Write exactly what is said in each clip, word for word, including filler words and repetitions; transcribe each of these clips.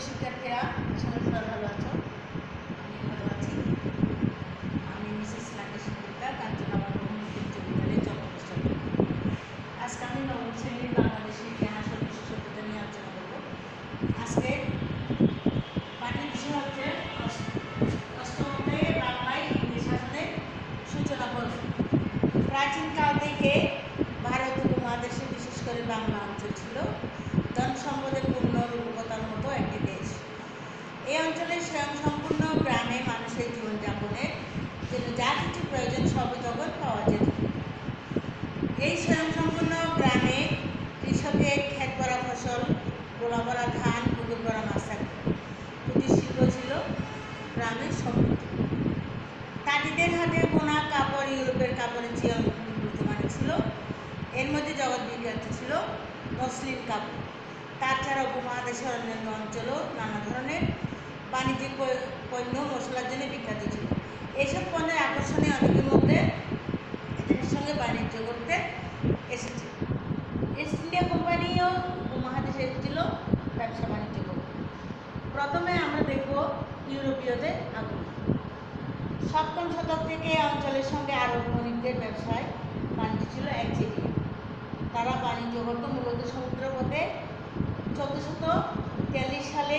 শিক্ষার্থীরা সবাই ভালো আছো? আমি ভালো আছি। আমি মিসেস গুপ্তা, কাঞ্চনাবাদ উচ্চ বিদ্যালয়ের চট্টগ্রাম। আজকে আমি নবম শ্রেণীর বাংলাদেশের ইতিহাস ও বিশ্ব সভ্যতা নিয়ে আলোচনা করব। আজকে পাঠ্য বিষয় হচ্ছে অষ্টমতে বাংলায় ইংরেজ শাসনের সূচনা পর্ব। প্রাচীনকাল থেকে ভারত উপমহাদেশে বিশেষ করে বাংলা অঞ্চল ছিল জনসম্পদে পূর্ণ রূপকথার মতো একটি দেশ। এই অঞ্চলের স্বয়ংসম্পূর্ণ গ্রামে মানুষের জীবনযাপনের জন্য যা কিছু প্রয়োজন সর্বজগৎ পাওয়া যেত। এই স্বয়ংসম্পূর্ণ গ্রামে কৃষকের ক্ষেত ভরা ফসল, গোলা ভরা ধান, পুকুর ভরা মাছ থাকত। কুটির শিল্প ছিল গ্রামের সমৃদ্ধি। তাঁতিদের হাতে বোনা কাপড় ইউরোপের কাপড়ের চেয়ে উন্নত মানের ছিল। এর মধ্যে জগৎ বিখ্যাত ছিল মসলিন কাপড়। তাছাড়া উপমহাদেশের অন্যান্য অঞ্চলও নানা ধরনের বাণিজ্যিক পণ্য মশলার জন্য বিখ্যাত ছিল। এইসব পণ্যের আকর্ষণে অনেকের মধ্যে এদের সঙ্গে বাণিজ্য করতে এসেছে। ইস্ট ইন্ডিয়া কোম্পানিও উপমহাদেশে এসেছিল ব্যবসা বাণিজ্য করতে। প্রথমে আমরা দেখব ইউরোপীয়দের আগমন। সপ্তম শতক থেকে এই অঞ্চলের সঙ্গে আরব বণিকদের ব্যবসায় বাণিজ্য ছিল একচেটিয়া। তারা বাণিজ্য করত মূলত সমুদ্রপথে। চোদ্দশত তেতাল্লিশ সালে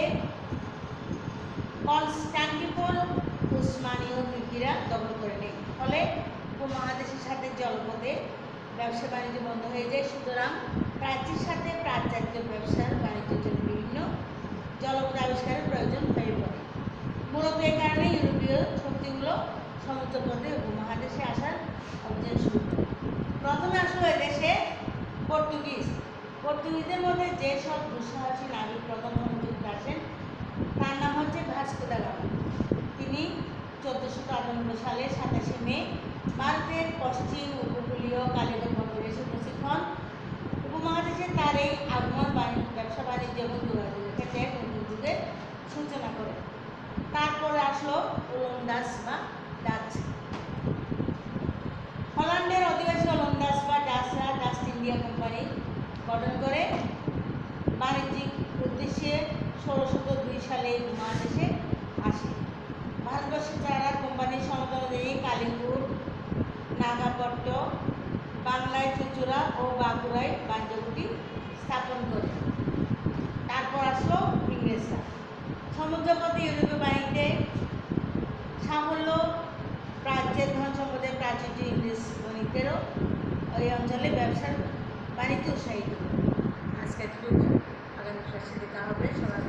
কনস্টান্টিনোপল উসমানীয় তুর্কিরা দখল করে নেয়। ফলে উপমহাদেশের সাথে জলপথে ব্যবসা বাণিজ্য বন্ধ হয়ে যায়। সুতরাং প্রাচ্যের সাথে প্রাচ্যাত্য ব্যবসার বাণিজ্যের জন্য বিভিন্ন জলপথ আবিষ্কারের প্রয়োজন হয়ে পড়ে। মূলত এই কারণে ইউরোপীয় শক্তিগুলো সমুদ্রপথে উপমহাদেশে আসার অভিযান শুরু করে। প্রথমে আসলো এদেশে পর্তুগিজ। পর্তুগিজদের মধ্যে যেসব দুঃসাহসী নাবিক প্রথম সমুদ্রে আসেন তার নাম হচ্ছে ভাস্কো দা গামা। তিনি চোদ্দোশত আটানব্বই সালের সাতাশে মে ভারতের পশ্চিম উপকূলীয় কালিকট বন্দরে এসে উপস্থিত হন। উপমহাদেশে তার এই আগমন ব্যবসা বাণিজ্য এবং যোগাযোগের ক্ষেত্রে এক নতুন যুগের সূচনা করে। তারপরে আসলো ওলন্দাজ বা ডাচ। হল্যান্ডের অধিবাসী ওলন্দাজ বা ডাচরা ডাচ ইন্ডিয়া কোম্পানি গঠন করে বাণিজ্যিক উদ্দেশ্যে ষোলোশত দুই সালে উপমহাদেশে আসে। ভারতবর্ষে যারা কোম্পানির সমর্থন অনুযায়ী কালিঙ্গুর, নাগাপট্ট, বাংলায় চুঁচুড়া ও বাঁকুড়ায় বাণিজ্যকুটি স্থাপন করে। তারপর আসলো ইংরেজরা। সমুদ্রপথে ইউরোপীয় বাণিজ্যে সাফল্য প্রাচ্যের ধন সম্পদের প্রাচীন ইংরেজ বণিকদেরও ওই অঞ্চলে ব্যবসার বাণিজ্য উৎসাহিত করে। আজকে এতটুকু, আগামী ক্লাসে দেখা হবে। সবাই